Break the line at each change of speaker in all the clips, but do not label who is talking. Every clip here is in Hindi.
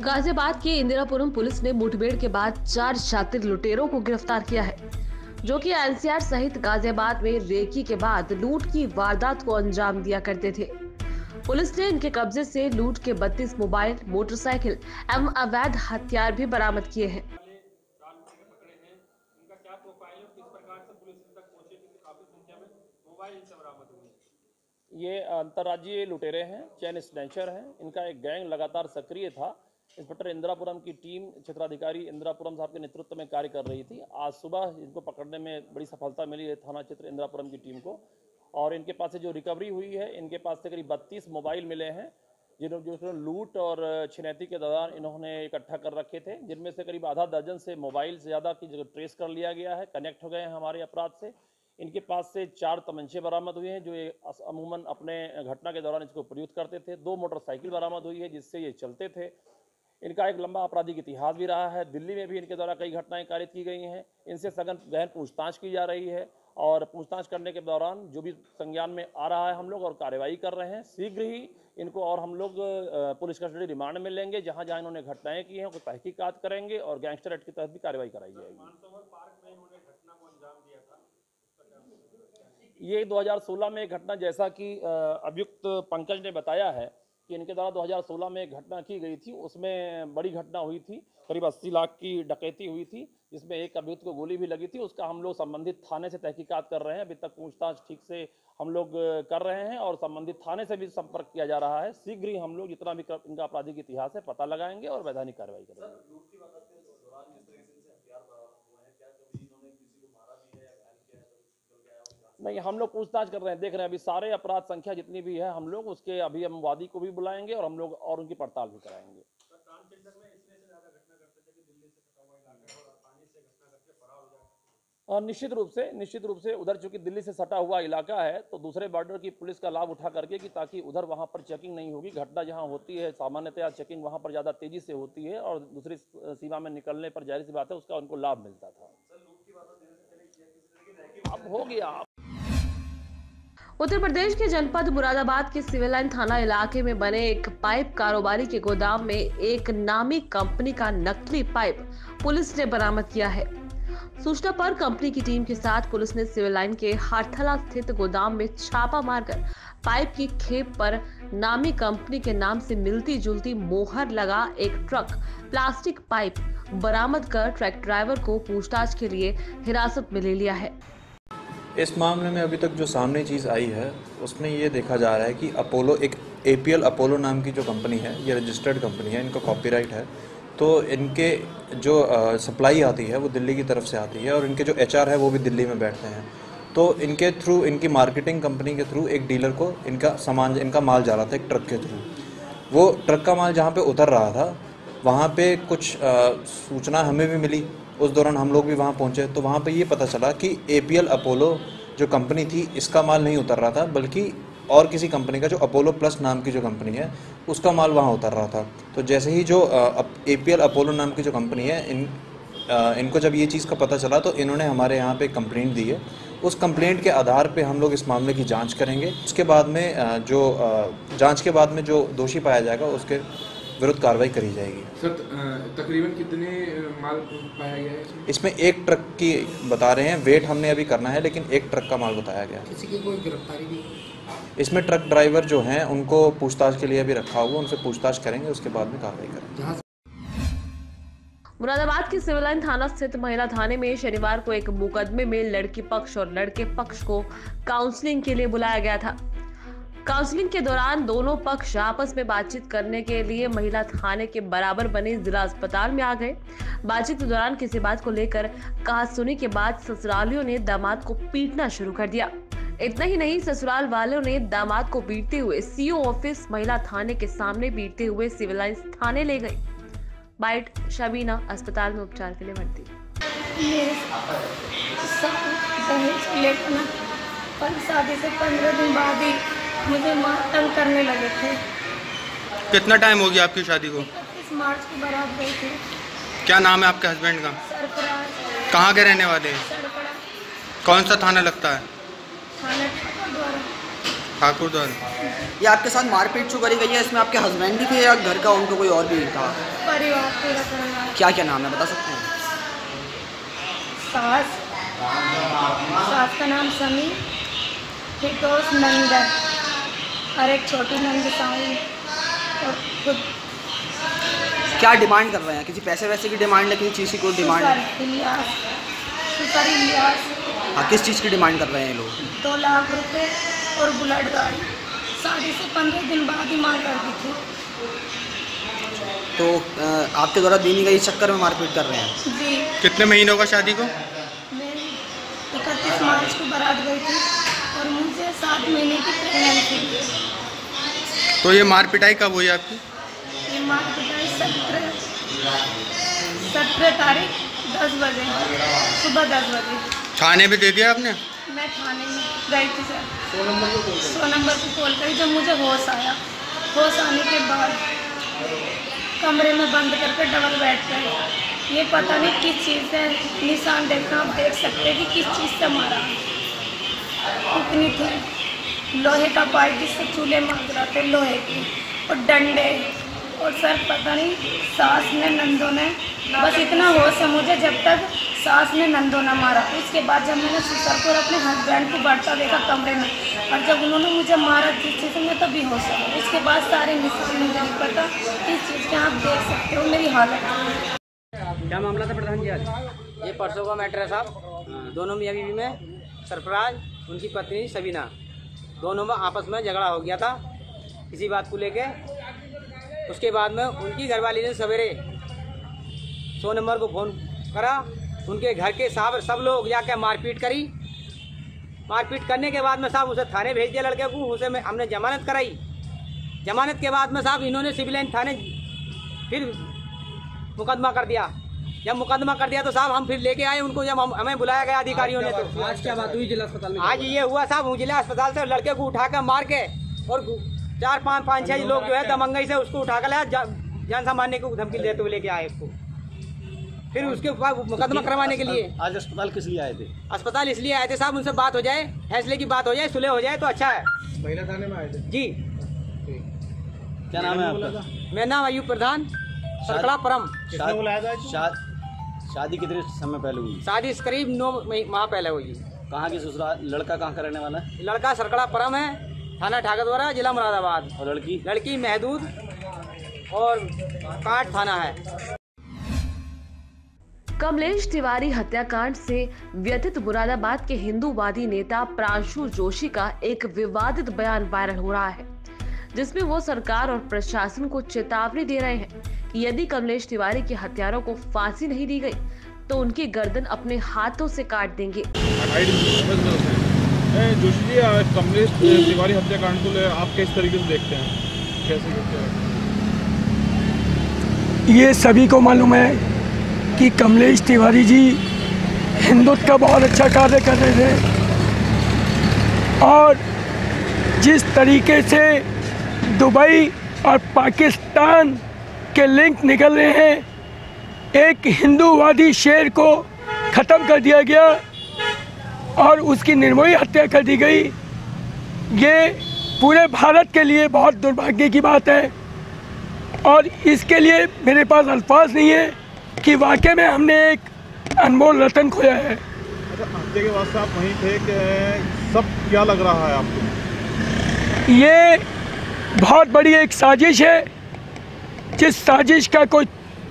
गाजियाबाद के इंदिरापुरम पुलिस ने मुठभेड़ के बाद 4 शातिर लुटेरों को गिरफ्तार किया है, जो कि एनसीआर सहित गाजियाबाद में रेकी के बाद लूट की वारदात को अंजाम दिया करते थे। पुलिस ने इनके कब्जे से लूट के 32 मोबाइल, मोटरसाइकिल एवं अवैध हथियार भी बरामद किए हैं।
ये अंतर्राज्यीय लुटेरे हैं, चैन स्नैचर हैं। इनका एक गैंग लगातार सक्रिय था। इंस्पेक्टर इंदिरापुरम की टीम क्षेत्राधिकारी इंदिरापुरम साहब के नेतृत्व में कार्य कर रही थी। आज सुबह इनको पकड़ने में बड़ी सफलता मिली है थाना क्षेत्र इंदिरापुरम की टीम को। और इनके पास से जो रिकवरी हुई है, इनके पास से करीब 32 मोबाइल मिले हैं, जिन्होंने लूट और छिनैती के दौरान इन्होंने इकट्ठा कर रखे थे, जिनमें से करीब आधा दर्जन से मोबाइल से ज़्यादा की जगह ट्रेस कर लिया गया है, कनेक्ट हो गए हैं हमारे अपराध से। इनके पास से 4 तमंचे बरामद हुए हैं, जो ये अमूमन अपने घटना के दौरान इसको प्रयुक्त करते थे। 2 मोटरसाइकिल बरामद हुई है, जिससे ये चलते थे। इनका एक लंबा आपराधिक इतिहास भी रहा है। दिल्ली में भी इनके द्वारा कई घटनाएं कारित की गई हैं। इनसे सघन गहन पूछताछ की जा रही है और पूछताछ करने के दौरान जो भी संज्ञान में आ रहा है हम लोग और कार्रवाई कर रहे हैं। शीघ्र ही इनको और हम लोग पुलिस कस्टडी रिमांड में लेंगे। जहां जहां इन्होंने घटनाएं की हैं उसको तहकीकात करेंगे और गैंगस्टर एक्ट के तहत भी कार्रवाई कराई जाएगी। ये 2016 में एक घटना, जैसा कि अभियुक्त पंकज ने बताया है कि इनके द्वारा 2016 में एक घटना की गई थी। उसमें बड़ी घटना हुई थी, करीब 80 लाख की डकैती हुई थी, जिसमें एक अभियुक्त को गोली भी लगी थी। उसका हम लोग संबंधित थाने से तहकीकात कर रहे हैं। अभी तक पूछताछ ठीक से हम लोग कर रहे हैं और संबंधित थाने से भी संपर्क किया जा रहा है। शीघ्र ही हम लोग जितना भी इनका आपराधिक इतिहास है पता लगाएंगे और वैधानिक कार्रवाई करेंगे। नहीं, हम लोग पूछताछ कर रहे हैं, देख रहे हैं। अभी सारे अपराध संख्या जितनी भी है हम लोग उसके अभी हम वादी को भी बुलाएंगे और हम लोग और उनकी पड़ताल भी कराएंगे। और निश्चित रूप से उधर चूंकि दिल्ली से सटा हुआ इलाका है, तो दूसरे बॉर्डर की पुलिस का लाभ उठा करके कि ताकि उधर वहां पर चेकिंग नहीं होगी। घटना जहां होती है सामान्यतया चेकिंग वहां पर ज़्यादा तेजी से होती है और दूसरी सीमा में निकलने पर जाहिर सी बात है उसका उनको लाभ मिलता था। अब हो गया।
उत्तर प्रदेश के जनपद मुरादाबाद के सिविल लाइन थाना इलाके में बने एक पाइप कारोबारी के गोदाम में एक नामी कंपनी का नकली पाइप पुलिस ने बरामद किया है। सूचना पर कंपनी की टीम के साथ पुलिस ने सिविल लाइन के हाटथला स्थित गोदाम में छापा मारकर पाइप की खेप पर नामी कंपनी के नाम से मिलती जुलती मोहर लगा एक ट्रक प्लास्टिक पाइप बरामद कर ट्रक ड्राइवर को पूछताछ के लिए हिरासत में ले लिया है।
इस मामले में अभी तक जो सामने चीज़ आई है उसमें ये देखा जा रहा है कि अपोलो, एक APL अपोलो नाम की जो कंपनी है, ये रजिस्टर्ड कंपनी है, इनका कॉपीराइट है। तो इनके जो सप्लाई आती है वो दिल्ली की तरफ से आती है और इनके जो HR है वो भी दिल्ली में बैठते हैं। तो इनके थ्रू, इनकी मार्केटिंग कंपनी के थ्रू एक डीलर को इनका माल जा रहा था एक ट्रक के थ्रू। वो ट्रक का माल जहाँ पे उतर रहा था वहाँ पे कुछ सूचना हमें भी मिली। उस दौरान हम लोग भी वहाँ पहुँचे तो वहाँ पे ये पता चला कि APL अपोलो जो कंपनी थी इसका माल नहीं उतर रहा था, बल्कि और किसी कंपनी का जो अपोलो प्लस नाम की जो कंपनी है उसका माल वहाँ उतर रहा था। तो जैसे ही जो APL अपोलो नाम की जो कंपनी है इनको जब ये चीज़ का पता चला तो इन्होंने हमारे यहाँ पे कंप्लेंट दी है। उस कंप्लेंट के आधार पे हम लोग इस मामले की जांच करेंगे। उसके बाद में जांच के बाद में जो दोषी पाया जाएगा उसके विरुद्ध कार्रवाई करी जाएगी।
सर, तकरीबन कितने माल पाया गया है
इसमें? एक ट्रक की बता रहे हैं, वेट हमने अभी करना है, लेकिन एक ट्रक का माल बताया गया।
किसी की कोई गिरफ्तारी भी?
इसमें ट्रक ड्राइवर जो हैं उनको पूछताछ के लिए अभी रखा हुआ, उनसे पूछताछ करेंगे, उसके बाद में कार्रवाई करेंगे।
मुरादाबाद के सिविल लाइन थाना स्थित महिला थाने में शनिवार को एक मुकदमे में लड़की पक्ष और लड़के पक्ष को काउंसलिंग के लिए बुलाया गया था। काउंसलिंग के दौरान दोनों पक्ष आपस में बातचीत करने के लिए महिला थाने के बराबर बने जिला अस्पताल में आ गए। बातचीत के दौरान किसी बात को लेकर कहासुनी के बाद ससुरालियों ने दामाद को पीटना शुरू कर दिया। इतना ही नहीं, ससुराल वालों ने दामाद को पीटते हुए CO ऑफिस महिला थाने के सामने पीटते हुए सिविल लाइन थाने ले गए। बाइट शबीना अस्पताल में उपचार के लिए भर्ती।
शादी से 15 दिन बाद ही मुझे तंग करने लगे थे।
कितना टाइम हो गया आपकी शादी को?
31 मार्च की बारात गई थी।
क्या नाम है आपके हस्बैंड का?
सरफराज।
कहाँ के रहने वाले हैं?
सरपड़ा।
कौन सा थाना लगता है?
थाना ठाकुर द्वारा।
ठाकुर द्वारा।
ये आपके साथ मारपीट जो करी गई है इसमें आपके हस्बैंड भी थे या घर का उनका कोई और भी था?
परिवार पूरा परिवार।
क्या क्या नाम है बता सकते हैं?
सास का नाम समी, फिरदौस नंदन और एक छोटी नंद साई और खुद।
क्या डिमांड कर रहे हैं? किसी पैसे वैसे की डिमांड है, किसी चीज़ की कोई डिमांड है? हाँ, किस चीज़ की डिमांड कर रहे हैं ये लोग?
2 लाख रुपए और बुलेट गाड़ी। शादी से 15 दिन बाद ही मार कर दी थी।
तो आपके द्वारा दी गई इस चक्कर में मारपीट कर रहे हैं
जी।
कितने महीनों का शादी को?
मैं 31 मार्च को बारात गई थी और मुझे 7 महीने की प्रेगनेंसी थी।
तो ये मार पिटाई कब हुई आपकी?
ये मार पिटाई 17 तारीख 10 बजे, सुबह 10 बजे।
थाने पे दे दिया आपने?
मैं थाने में गई थी सर, 100 नंबर को कॉल करी। जब मुझे होश आया, होश आने के बाद कमरे में बंद करके डबल बेड पे, ये पता नहीं किस चीज़ से निशान देखना, आप देख सकते हैं कि किस चीज़ से मारा। इतनी थी लोहे का पाइप जिससे चूल्हे मार रहे थे, लोहे की, और डंडे, और सर पता नहीं सास ने नंदों ने, बस इतना होश है मुझे जब तक सास ने नंदों ने मारा। उसके बाद जब मैंने सुसर को अपने हस्बैंड को बढ़ता देखा कमरे में, और जब उन्होंने मुझे मारा जिस चीज़ से, मैं तभी होश आया। उसके बाद सारे निशान मुझे नहीं पता इस चीज़ के, आप देख सकते हो मेरी हालत।
क्या मामला था प्रधान जी आज? ये परसों का मैटर है साहब। दोनों मियाँ बीवी में सरफराज, उनकी पत्नी सबीना, दोनों में आपस में झगड़ा हो गया था किसी बात को लेके। उसके बाद में उनकी घरवाली ने सवेरे 100 नंबर को फ़ोन करा, उनके घर के सब लोग जाकर मारपीट करी। मारपीट करने के बाद में साहब उसे थाने भेज दिया लड़के को। उसे हमने जमानत कराई। जमानत के बाद में साहब इन्होंने सिविल लाइन थाने फिर मुकदमा कर दिया। जब मुकदमा कर दिया तो साहब हम फिर लेके आए उनको। जब हमें बुलाया गया अधिकारियों ने, तो आज क्या बात हुई जिला अस्पताल में? आज ये हुआ साहब, जिला अस्पताल से लड़के को उठा कर मार के, और 4-5-6 लोग जो है दमंगई से उसको उठा कर लाया, जान से मारने को धमकी देते हुए लेके आए उसको। फिर उसके ऊपर मुकदमा करवाने के लिए
आज अस्पताल किस लिए आए थे?
अस्पताल इसलिए आए थे साहब, उनसे बात हो जाए, फैसले की बात हो जाए, सुलह हो जाए तो अच्छा है।
महिला थाने में आए थे
जी।
क्या नाम है आपका?
मेरा नाम अयूब प्रधान, सरकड़ा परम।
किसने बुलाया था? शादी कितने समय पहले हुई?
शादी करीब 9 माह पहले हुई।
कहाँ की ससुराल? लड़का कहाँ का रहने वाला है?
लड़का सरकड़ा परम है, थाना ठाकुरद्वारा, जिला मुरादाबाद।
और लड़की?
लड़की महदूद और काट थाना है।
कमलेश तिवारी हत्याकांड से व्यथित मुरादाबाद के हिंदूवादी नेता प्रांशु जोशी का एक विवादित बयान वायरल हो रहा है, जिसमें वो सरकार और प्रशासन को चेतावनी दे रहे हैं कि यदि कमलेश तिवारी के हत्यारों को फांसी नहीं दी गई तो उनकी गर्दन अपने हाथों से काट देंगे।
जोशी जी, कमलेश तिवारी हत्याकांड को आप किस तरीके से देखते हैं? कैसे देखते हैं?
ये सभी को मालूम है कि कमलेश तिवारी जी हिंदुत्व का बहुत अच्छा कार्य कर रहे थे, और जिस तरीके से दुबई और पाकिस्तान के लिंक निकल रहे हैं, एक हिंदूवादी शेर को ख़त्म कर दिया गया और उसकी निर्मोही हत्या कर दी गई। ये पूरे भारत के लिए बहुत दुर्भाग्य की बात है, और इसके लिए मेरे पास अल्फाज नहीं है कि वाकई में हमने एक अनमोल रतन खोया है।
अच्छा, हत्या के बाद से आप वहीं थे कि सब क्या लग रहा है आपको?
ये बहुत बड़ी एक साजिश है, जिस साजिश का कोई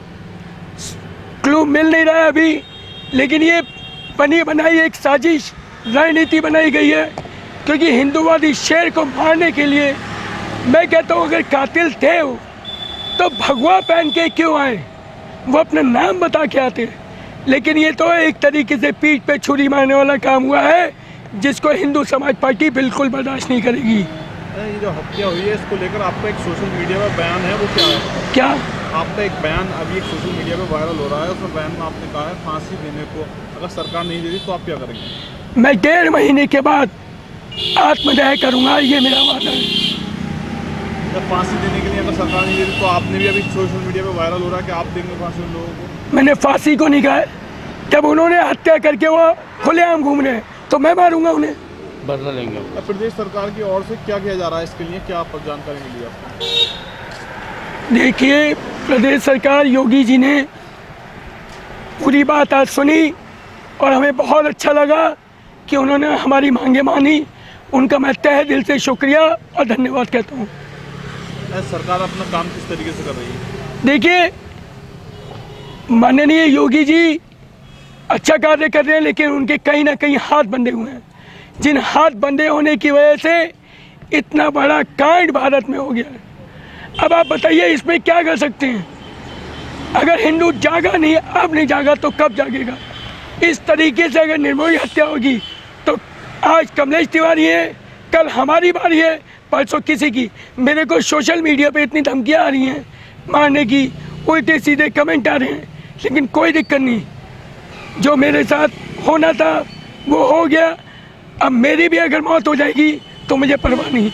क्लू मिल नहीं रहा है अभी, लेकिन ये बनी बनाई एक साजिश रणनीति बनाई गई है। क्योंकि हिंदूवादी शेर को मारने के लिए मैं कहता हूँ, अगर कातिल थे वो तो भगवा पहन के क्यों आए, वो अपना नाम बता के आते। लेकिन ये तो एक तरीके से पीठ पे छुरी मारने वाला काम हुआ है, जिसको हिंदू समाज पार्टी बिल्कुल बर्दाश्त नहीं करेगी।
ये जो हत्या हुई है इसको लेकर आपका एक सोशल मीडिया पर बयान है, वो क्या है?
क्या
आपका एक बयान अभी एक सोशल मीडिया पे वायरल हो रहा है, उसमें बयान में आपने कहा है फांसी देने को अगर सरकार नहीं देती तो आप क्या करेंगे?
मैं 1.5 महीने के बाद आत्मदाह करूँगा, ये मेरा वादा है।
जब फांसी देने के लिए अगर सरकार नहीं देती तो आपने भी अभी सोशल मीडिया पे वायरल हो रहा है कि आप देंगे फांसी उन लोगों को?
मैंने फांसी को नहीं कहा। जब उन्होंने हत्या करके वो खुलेआम घूम रहे हैं तो मैं मारूंगा उन्हें।
बदला लेंगे हम।
प्रदेश सरकार की ओर से क्या किया जा रहा है इसके लिए, क्या आप जानकारी मिली आपको?
देखिए, प्रदेश सरकार योगी जी ने पूरी बात आज सुनी और हमें बहुत अच्छा लगा कि उन्होंने हमारी मांगे मानी। उनका मैं तहे दिल से शुक्रिया और धन्यवाद कहता हूँ।
सरकार अपना काम किस तरीके से कर रही है?
देखिए, माननीय योगी जी अच्छा कार्य कर रहे हैं, लेकिन उनके कहीं ना कहीं हाथ बंधे हुए हैं। जिन हाथ बंधे होने की वजह से इतना बड़ा कांड भारत में हो गया है। अब आप बताइए इसमें क्या कर सकते हैं? अगर हिंदू जागा नहीं, अब नहीं जागा तो कब जागेगा? इस तरीके से अगर निर्मोही हत्या होगी तो आज कमलेश तिवारी है, कल हमारी बारी है, परसों किसी की। मेरे को सोशल मीडिया पे इतनी धमकियाँ आ रही हैं मारने की, उल्टे सीधे कमेंट आ रहे हैं, लेकिन कोई दिक्कत नहीं। जो मेरे साथ होना था वो हो गया। अब मेरी भी अगर मौत हो जाएगी तो मुझे परवाह नहीं।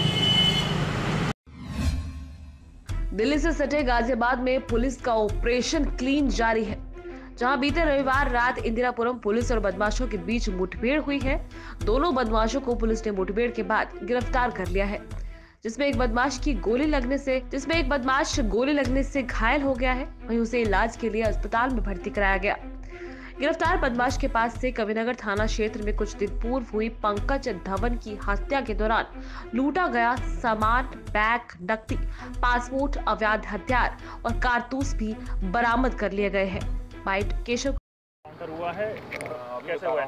दिल्ली से सटे गाजियाबाद में पुलिस का ऑपरेशन क्लीन जारी है, जहां बीते रविवार रात इंदिरापुरम पुलिस और बदमाशों के बीच मुठभेड़ हुई है। दोनों बदमाशों को पुलिस ने मुठभेड़ के बाद गिरफ्तार कर लिया है, जिसमें एक बदमाश गोली लगने से घायल हो गया है। वहीं उसे इलाज के लिए अस्पताल में भर्ती कराया गया। गिरफ्तार बदमाश के पास से कविनगर थाना क्षेत्र में कुछ दिन पूर्व हुई पंकज धवन की हत्या के दौरान लूटा गया सामान, बैग, नकदी, पासपोर्ट, अवैध हथियार और कारतूस भी बरामद कर लिए गए हैं। बाइट केशव
हुआ है, कैसे हुआ?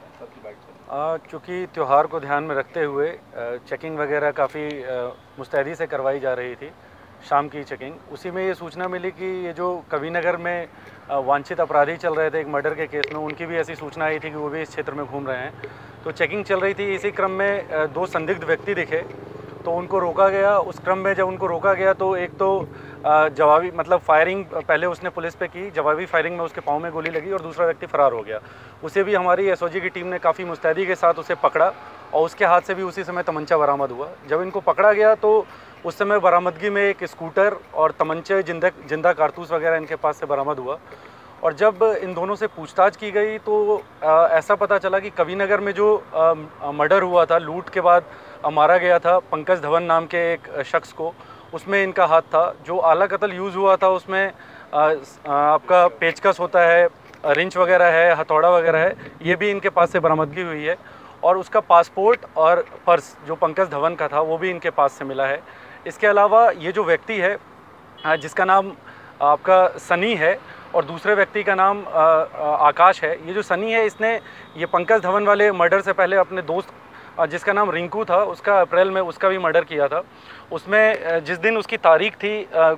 चूँकि त्यौहार को ध्यान में रखते हुए चेकिंग वगैरह काफ़ी मुस्तैदी से करवाई जा रही थी, शाम की चेकिंग। उसी में ये सूचना मिली कि ये जो कविनगर में वांछित अपराधी चल रहे थे एक मर्डर के केस में, उनकी भी ऐसी सूचना आई थी कि वो भी इस क्षेत्र में घूम रहे हैं। तो चेकिंग चल रही थी, इसी क्रम में दो संदिग्ध व्यक्ति दिखे तो उनको रोका गया। उस क्रम में जब उनको रोका गया तो एक तो जवाबी मतलब फायरिंग पहले उसने पुलिस पे की, जवाबी फायरिंग में उसके पाँव में गोली लगी और दूसरा व्यक्ति फरार हो गया। उसे भी हमारी एसओजी की टीम ने काफ़ी मुस्तैदी के साथ उसे पकड़ा और उसके हाथ से भी उसी समय तमंचा बरामद हुआ। जब इनको पकड़ा गया तो उस समय बरामदगी में एक स्कूटर और तमंचे, जिंदा कारतूस वगैरह इनके पास से बरामद हुआ। और जब इन दोनों से पूछताछ की गई तो ऐसा पता चला कि कविनगर में जो मर्डर हुआ था, लूट के बाद मारा गया था पंकज धवन नाम के एक शख्स को, उसमें इनका हाथ था। जो आला कत्ल यूज़ हुआ था उसमें आपका पेचकस होता है, रिंच वगैरह है, हथौड़ा वगैरह है, ये भी इनके पास से बरामदगी हुई है। और उसका पासपोर्ट और पर्स जो पंकज धवन का था वो भी इनके पास से मिला है। इसके अलावा ये जो व्यक्ति है जिसका नाम आपका सनी है और दूसरे व्यक्ति का नाम आकाश है, ये जो सनी है इसने ये पंकज धवन वाले मर्डर से पहले अपने दोस्त जिसका नाम रिंकू था उसका अप्रैल में उसका भी मर्डर किया था। उसमें जिस दिन उसकी तारीख थी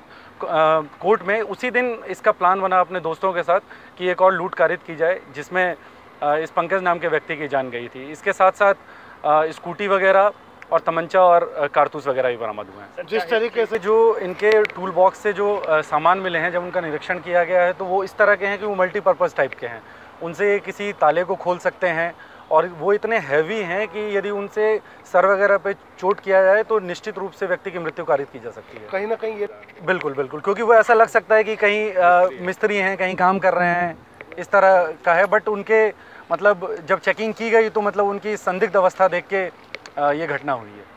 कोर्ट में, उसी दिन इसका प्लान बना अपने दोस्तों के साथ कि एक और लूट कारित की जाए जिसमें इस पंकज नाम के व्यक्ति की जान गई थी। इसके साथ साथ स्कूटी वगैरह और तमंचा और कारतूस वगैरह भी बरामद हुए हैं। जिस तरीके से जो इनके टूल बॉक्स से जो सामान मिले हैं, जब उनका निरीक्षण किया गया है तो वो इस तरह के हैं कि वो मल्टीपर्पज़ टाइप के हैं। उनसे किसी ताले को खोल सकते हैं और वो इतने हैवी हैं कि यदि उनसे सर वगैरह पे चोट किया जाए तो निश्चित रूप से व्यक्ति की मृत्यु कारित की जा सकती है। कहीं ना कहीं ये बिल्कुल, क्योंकि वो ऐसा लग सकता है कि कहीं मिस्त्री हैं, कहीं काम कर रहे हैं, इस तरह का है। बट उनके मतलब जब चेकिंग की गई तो मतलब उनकी संदिग्ध अवस्था देख के ये घटना हुई है।